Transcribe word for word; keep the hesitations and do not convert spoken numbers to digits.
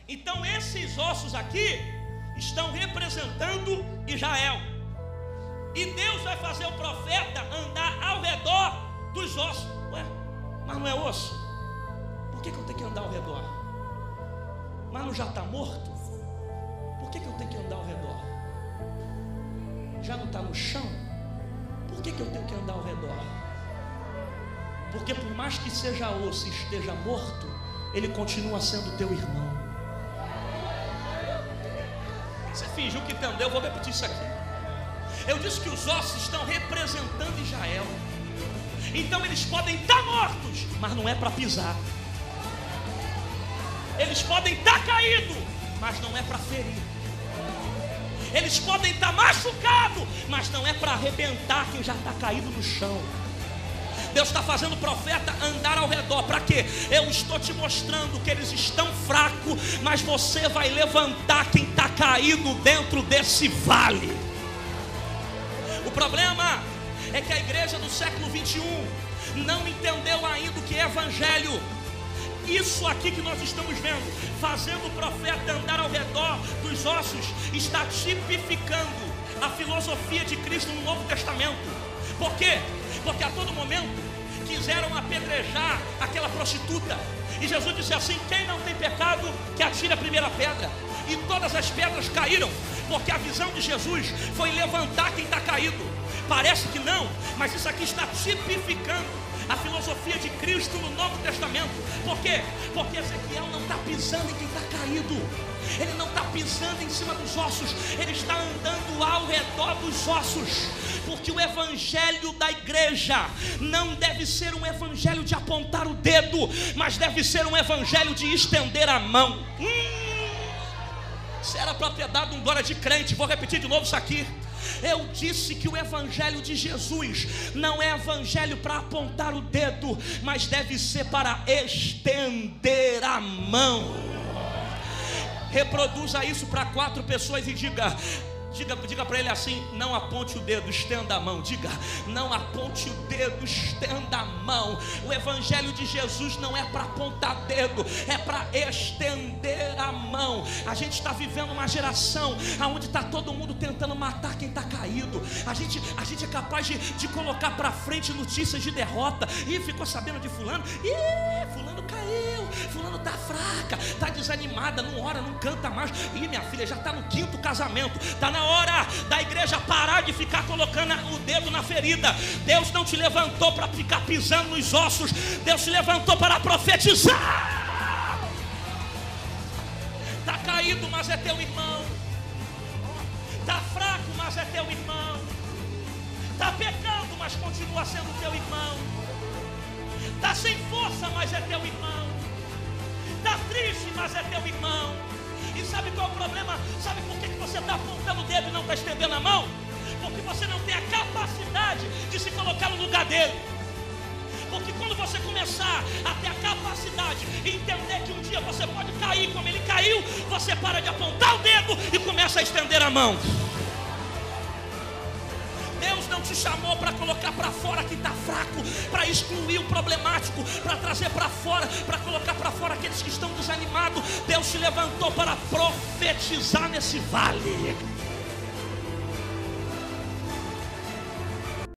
Então esses ossos aqui estão representando Israel. E Deus vai fazer o profeta andar ao redor dos ossos. Ué, mas não é osso? Por que, que eu tenho que andar ao redor? Mas não já está morto? Por que, que eu tenho que andar ao redor? Já não está no chão? Por que, que eu tenho que andar ao redor? Porque por mais que seja osso e esteja morto, ele continua sendo teu irmão. Você fingiu que entendeu, eu vou repetir isso aqui. Eu disse que os ossos estão representando Israel. Então eles podem estar mortos, mas não é para pisar. Eles podem estar caídos, mas não é para ferir. Eles podem estar machucados, mas não é para arrebentar quem já está caído no chão. Deus está fazendo o profeta andar ao redor. Para quê? Eu estou te mostrando que eles estão fracos, mas você vai levantar quem está caído dentro desse vale. O problema é que a igreja do século vinte e um não entendeu ainda o que é evangelho. Isso aqui que nós estamos vendo, fazendo o profeta andar ao redor dos ossos, está tipificando a filosofia de Cristo no Novo Testamento. Por quê? Porque a todo momento quiseram apedrejar aquela prostituta. E Jesus disse assim: quem não tem pecado, que atire a primeira pedra. E todas as pedras caíram, porque a visão de Jesus foi levantar quem está caído. Parece que não, mas isso aqui está tipificando a filosofia de Cristo no Novo Testamento. Por quê? Porque Ezequiel não está pisando em quem está caído. Ele não está pisando em cima dos ossos. Ele está andando ao redor dos ossos. Porque o evangelho da igreja não deve ser um evangelho de apontar o dedo, mas deve ser um evangelho de estender a mão. Hum, isso era propriedade de um glória de crente. Vou repetir de novo isso aqui. Eu disse que o evangelho de Jesus não é evangelho para apontar o dedo, mas deve ser para estender a mão. Reproduza isso para quatro pessoas e diga: Diga, diga para ele assim: não aponte o dedo, estenda a mão. Diga: não aponte o dedo, estenda a mão. O evangelho de Jesus não é para apontar dedo, é para estender a mão. A gente está vivendo uma geração onde está todo mundo tentando matar quem está caído. A gente, a gente é capaz de, de colocar para frente notícias de derrota. Ih, ficou sabendo de fulano? Ih, fulano caiu, fulano está fraca, está desanimada, não ora, não canta mais. Ih, minha filha já está no quinto casamento. Está na hora da igreja parar de ficar colocando o dedo na ferida. Deus não te levantou para ficar pisando nos ossos. Deus te levantou para profetizar. Está caído, mas é teu irmão. Está fraco, mas é teu irmão. Está pecando, mas continua sendo teu irmão. Está sem força, mas é teu irmão. Está triste, mas é teu irmão. E sabe qual é o problema? Sabe por que você está apontando o dedo e não está estendendo a mão? Porque você não tem a capacidade de se colocar no lugar dele. Porque quando você começar a ter a capacidade e entender que um dia você pode cair como ele caiu, você para de apontar o dedo e começa a estender a mão. Deus não te chamou para colocar para fora quem está fraco, para excluir o problemático, para trazer para fora, para colocar para fora aqueles que estão desanimados. Deus te levantou para profetizar nesse vale.